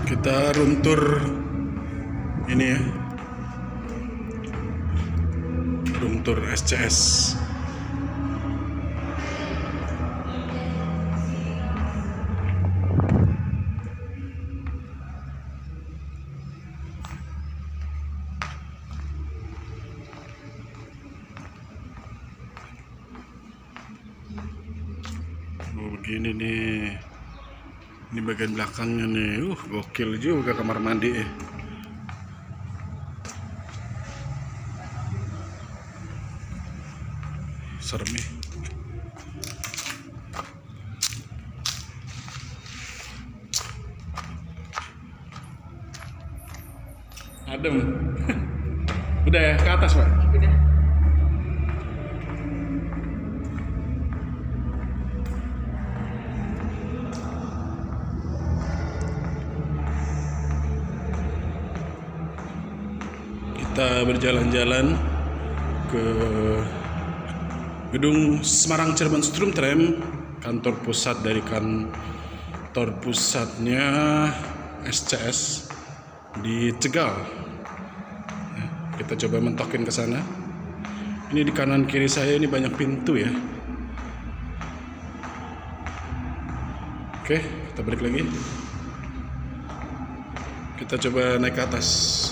Kita room tour ini ya, room tour SCS. Begini nih, ini bagian belakangnya nih. Gokil juga kamar mandi ya. Serem nih. Adem. Udah ya ke atas, Pak? Udah. Kita berjalan-jalan ke gedung Semarang Cirebon Strum Tram, kantor pusat dari kantor pusatnya SCS di Tegal. Nah, kita coba mentokin ke sana. Ini di kanan kiri saya ini banyak pintu ya. Oke, kita balik lagi. Kita coba naik ke atas.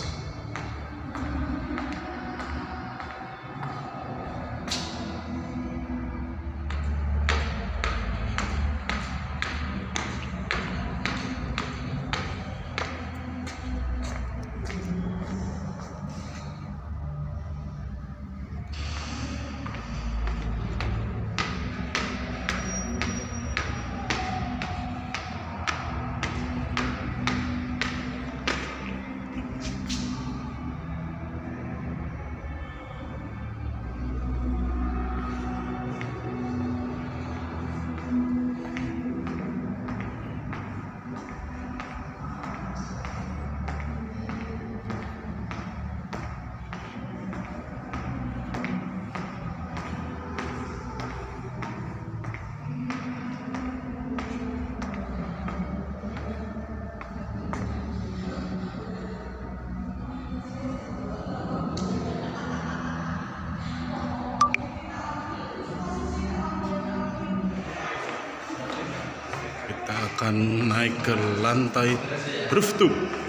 Kita akan naik ke lantai rooftop.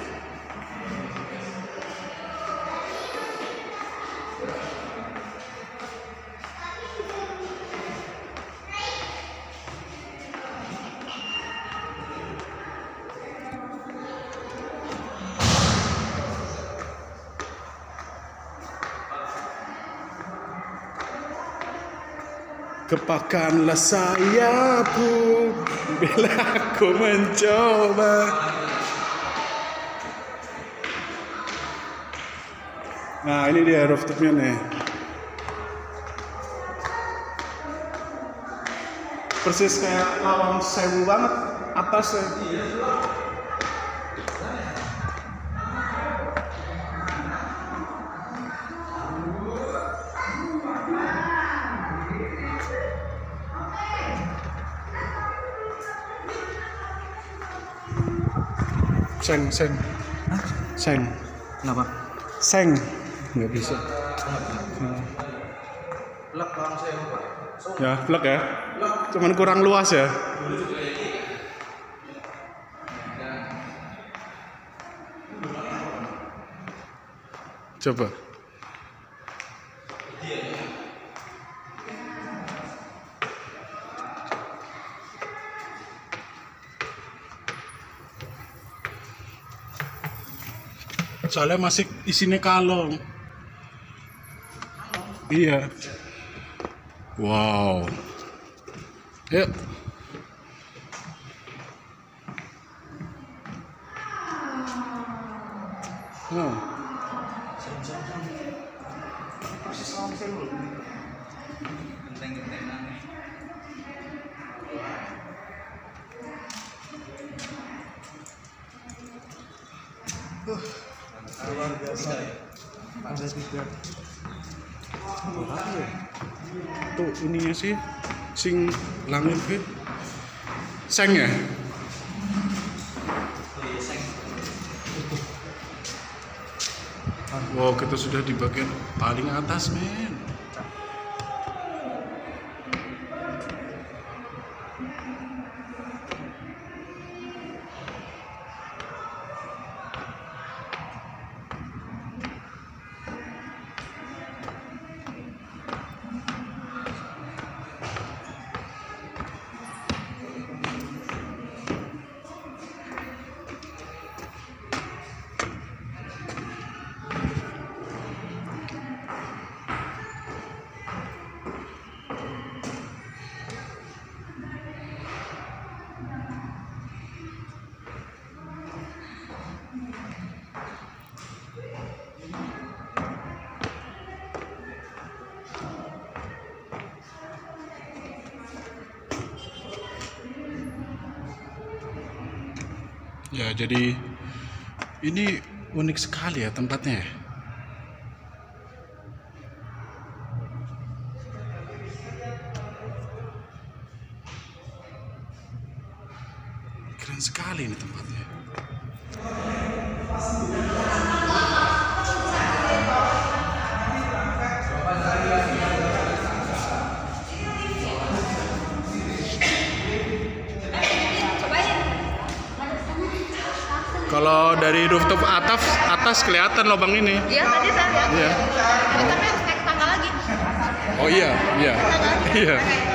Kepakanlah sayapku bila aku mencoba. Nah, ini dia rooftopnya nih. Persis kayak Lawang Sewu banget atasnya. Seng. Hah? Seng. Kenapa? Seng. Nggak bisa. Plek Lawang Sewu, Pak. Ya, plek ya. Cuman kurang luas ya. Coba. Soalnya masih isinya kalong. Iya. Wow. Yuk. Persis Lawang Sewu. Genteng-gentengan. Luar biasa. Ada 3. Tuh ininya sih sing langit ke seng ya. Wow, kita sudah di bagian paling atas, men. Ya, jadi ini unik sekali ya tempatnya. Keren sekali ini tempatnya. Kalau dari rooftop atas kelihatan lubang ini. Iya, tadi saya lihat. Iya. Tapi harus naik tangga lagi. Oh iya, iya. Iya.